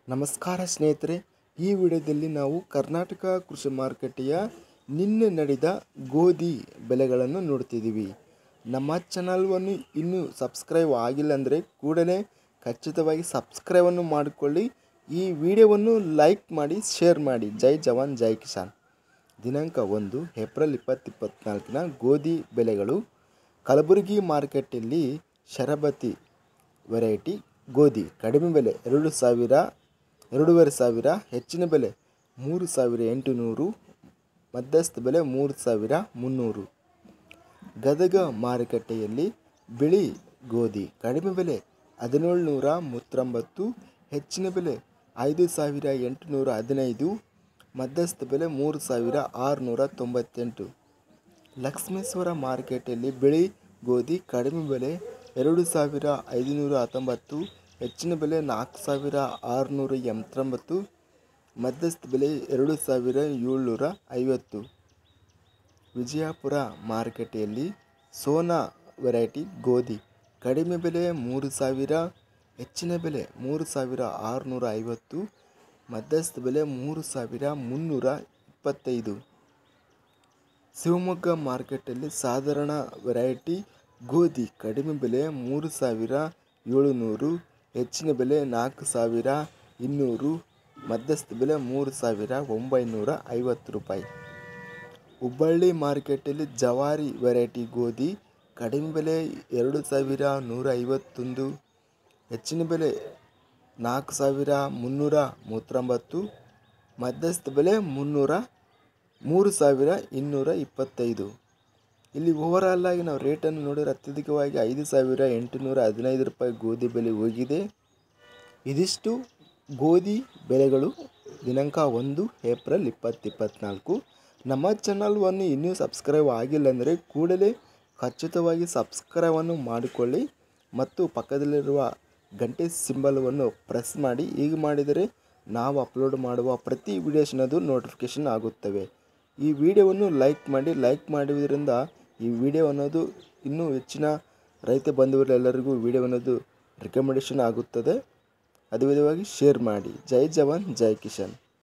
ನಮಸ್ಕಾರ ಸ್ನೇಹಿತರೆ, ಈ ವಿಡಿಯೋದಲ್ಲಿ ನಾವು ಕರ್ನಾಟಕ ಕೃಷಿ ಮಾರುಕಟ್ಟೆಯ ನಿನ್ನೆ ನಡೆದ ಗೋಧಿ ಬೆಲೆಗಳನ್ನು ನೋಡ್ತಿದ್ದೀವಿ. ನಮ್ಮ ಚಾನಲ್ವನ್ನು ಇನ್ನೂ ಸಬ್ಸ್ಕ್ರೈಬ್ ಆಗಿಲ್ಲ ಅಂದರೆ ಕೂಡಲೇ ಖಚಿತವಾಗಿ ಸಬ್ಸ್ಕ್ರೈಬನ್ನು ಮಾಡಿಕೊಳ್ಳಿ. ಈ ವಿಡಿಯೋವನ್ನು ಲೈಕ್ ಮಾಡಿ, ಶೇರ್ ಮಾಡಿ. ಜೈ ಜವಾನ್ ಜೈ ಕಿಸಾನ್. ದಿನಾಂಕ 1 ಏಪ್ರಿಲ್ 2024 ಗೋಧಿ ಬೆಲೆಗಳು. ಕಲಬುರಗಿ ಮಾರುಕಟ್ಟೆಯಲ್ಲಿ ಶರಬತಿ ವೆರೈಟಿ ಗೋಧಿ ಕಡಿಮೆ ಬೆಲೆ 2,500, ಹೆಚ್ಚಿನ ಬೆಲೆ 3,800, ಮಧ್ಯಸ್ಥ ಬೆಲೆ 3,300. ಗದಗ ಮಾರುಕಟ್ಟೆಯಲ್ಲಿ ಬಿಳಿ ಗೋಧಿ ಕಡಿಮೆ ಬೆಲೆ 1,739, ಹೆಚ್ಚಿನ ಬೆಲೆ 5,815, ಮಧ್ಯಸ್ಥ ಬೆಲೆ 3,698. ಲಕ್ಷ್ಮೇಶ್ವರ ಮಾರುಕಟ್ಟೆಯಲ್ಲಿ ಬಿಳಿ ಗೋಧಿ ಕಡಿಮೆ ಬೆಲೆ 2,519, ಹೆಚ್ಚಿನ ಬೆಲೆ 4,689, ಮಧ್ಯಸ್ಥ ಬೆಲೆ 2,750. ವಿಜಯಪುರ ಮಾರುಕಟ್ಟೆಯಲ್ಲಿ ಸೋನಾ ವೆರೈಟಿ ಗೋಧಿ ಕಡಿಮೆ ಬೆಲೆ 3,000, ಹೆಚ್ಚಿನ ಬೆಲೆ 3,650, ಮಧ್ಯಸ್ಥ ಬೆಲೆ 3,325. ಶಿವಮೊಗ್ಗ ಮಾರುಕಟ್ಟೆಯಲ್ಲಿ ಸಾಧಾರಣ ವೆರೈಟಿ ಗೋಧಿ ಕಡಿಮೆ ಬೆಲೆ 3,700, ಹೆಚ್ಚಿನ ಬೆಲೆ 4,200, ಮಧ್ಯಸ್ಥ ಬೆಲೆ 3,950 ರೂಪಾಯಿ. ಹುಬ್ಬಳ್ಳಿ ಮಾರುಕಟ್ಟೆಯಲ್ಲಿ ಜವಾರಿ ವೆರೈಟಿ ಗೋಧಿ ಕಡಿಮೆ ಬೆಲೆ 2,151, ಹೆಚ್ಚಿನ ಬೆಲೆ 4,339, ಮಧ್ಯಸ್ಥ ಬೆಲೆ 3,225. ಇಲ್ಲಿ ಓವರಾಲ್ ಆಗಿ ನಾವು ರೇಟನ್ನು ನೋಡಿದರೆ ಅತ್ಯಧಿಕವಾಗಿ 5,815 ರೂಪಾಯಿ ಗೋಧಿ ಬೆಲೆ ಹೋಗಿದೆ. ಇದಿಷ್ಟು ಗೋಧಿ ಬೆಲೆಗಳು ದಿನಾಂಕ 1 ಏಪ್ರಿಲ್ 2024. ನಮ್ಮ ಚಾನಲ್ವನ್ನು ಇನ್ನೂ ಸಬ್ಸ್ಕ್ರೈಬ್ ಆಗಿಲ್ಲ ಅಂದರೆ ಕೂಡಲೇ ಖಚಿತವಾಗಿ ಸಬ್ಸ್ಕ್ರೈಬನ್ನು ಮಾಡಿಕೊಳ್ಳಿ ಮತ್ತು ಪಕ್ಕದಲ್ಲಿರುವ ಗಂಟೆ ಸಿಂಬಲವನ್ನು ಪ್ರೆಸ್ ಮಾಡಿ. ಹೀಗೆ ಮಾಡಿದರೆ ನಾವು ಅಪ್ಲೋಡ್ ಮಾಡುವ ಪ್ರತಿ ವಿಡಿಯೋಸ್ನದು ನೋಟಿಫಿಕೇಷನ್ ಆಗುತ್ತವೆ. ಈ ವಿಡಿಯೋವನ್ನು ಲೈಕ್ ಮಾಡಿ. ಲೈಕ್ ಮಾಡುವುದರಿಂದ ಈ ವಿಡಿಯೋ ಅನ್ನೋದು ಇನ್ನೂ ಹೆಚ್ಚಿನ ರೈತ ಬಂಧುಗಳೆಲ್ಲರಿಗೂ ವಿಡಿಯೋ ಅನ್ನೋದು ರೆಕಮೆಂಡೇಷನ್ ಆಗುತ್ತದೆ. ಅದೇ ವಿಧವಾಗಿ ಶೇರ್ ಮಾಡಿ. ಜೈ ಜವಾನ್ ಜೈ ಕಿಸಾನ್.